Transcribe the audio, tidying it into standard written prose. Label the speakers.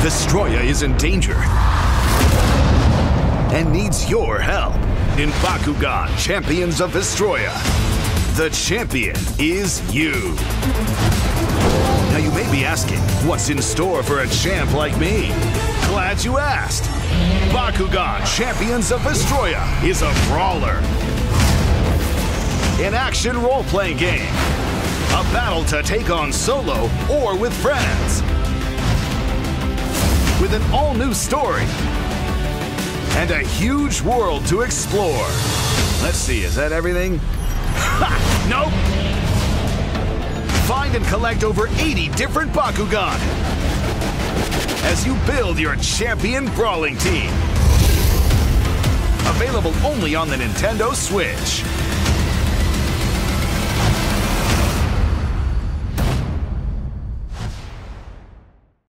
Speaker 1: Vestroia is in danger and needs your help. In Bakugan, Champions of Vestroia, the champion is you. Now you may be asking, what's in store for a champ like me? Glad you asked. Bakugan, Champions of Vestroia is a brawler. An action role-playing game. A battle to take on solo or with friends. With an all-new story. And a huge world to explore. Let's see, is that everything? Ha! Nope! Find and collect over 80 different Bakugan as you build your champion brawling team. Available only on the Nintendo Switch.